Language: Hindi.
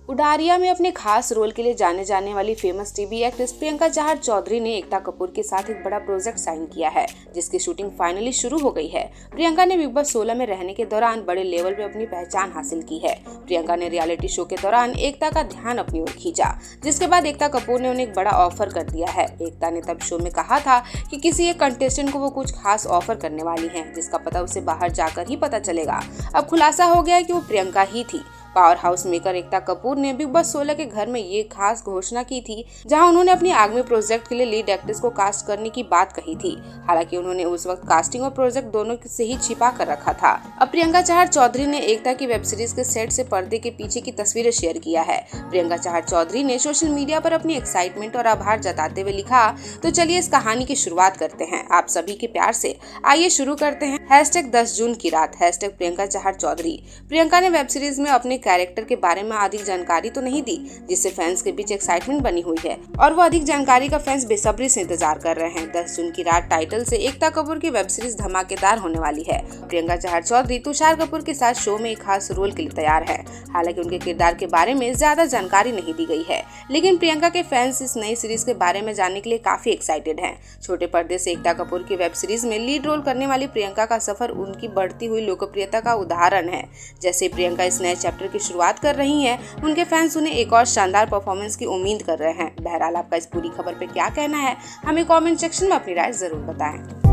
उडारिया में अपने खास रोल के लिए जाने जाने वाली famous TV actress Priyanka Chahar Choudhary ने एकता कपूर के साथ एक बड़ा प्रोजेक्ट साइन किया है, जिसकी शूटिंग फाइनली शुरू हो गई है। प्रियंका ने बिग बॉस 16 में रहने के दौरान बड़े लेवल पे अपनी पहचान हासिल की है। प्रियंका ने रियलिटी शो के दौरान एकता का ध्यान अपनी ओर खींचा, जिसके बाद एकता कपूर ने उन्हें एक बड़ा ऑफर कर दिया है। एकता ने तब शो में कहा था कि किसी एक कंटेस्टेंट को वो कुछ खास ऑफर करने वाली है, जिसका पता उसे बाहर जाकर ही पता चलेगा। अब खुलासा हो गया है कि वो प्रियंका ही थी। Power house maker Ekta Kapoor ने बिग बॉस 16 के घर में ये खास घोषणा की थी, जहां उन्होंने अपनी आगामी प्रोजेक्ट के लिए लीड एक्ट्रेस को कास्ट करने की बात कही थी। हालांकि उन्होंने उस वक्त कास्टिंग और प्रोजेक्ट दोनों से ही छिपा कर रखा था। अब प्रियंका चहर चौधरी ने एकता की वेब सीरीज के सेट से पर्दे के पीछे की तस्वीरें शेयर किया है। प्रियंका चहर चौधरी ने सोशल मीडिया पर अपनी एक्साइटमेंट और आभार जताते हुए लिखा, तो चलिए इस कहानी की शुरुआत करते हैं आप सभी के प्यार से। आइए शुरू करते हैं। #10 जून की रात #प्रियंका चहर चौधरी। प्रियंका ने वेब सीरीज में अपने कैरेक्टर के बारे में अधिक जानकारी तो नहीं दी, जिससे फैंस के बीच एक्साइटमेंट बनी हुई है और वो अधिक जानकारी का फैंस बेसब्री से इंतजार कर रहे हैं। 10 जून की रात टाइटल से एकता कपूर की वेब सीरीज धमाकेदार होने वाली है। प्रियंका चहर चौधरी तुषार कपूर के साथ शो में एक खास रोल के लिए तैयार है। हालांकि उनके किरदार के बारे में ज्यादा जानकारी नहीं दी गई है, लेकिन प्रियंका के फैंस इस नई सीरीज के बारे में जानने के लिए काफी एक्साइटेड हैं। छोटे पर्दे से एकता कपूर की वेब सीरीज में लीड रोल करने वाली प्रियंका का सफर उनकी बढ़ती हुई लोकप्रियता का उदाहरण है। जैसे प्रियंका इस नए चैप्टर की शुरुआत कर रही हैं, उनके फैंस उन्हें एक और शानदार परफॉर्मेंस की उम्मीद कर रहे हैं। बहरहाल आपका इस पूरी खबर पे क्या कहना है, हमें कमेंट सेक्शन में अपनी राय जरूर बताएं।